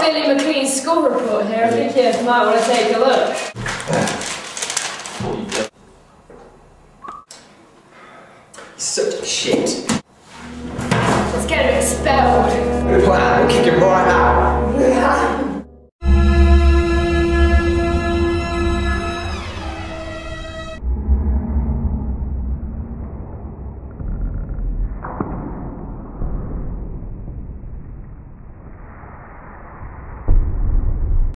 Billy McLean's school report here. I think you might want to take a look. Such shit. Let's get him expelled. Wow, we'll kick him right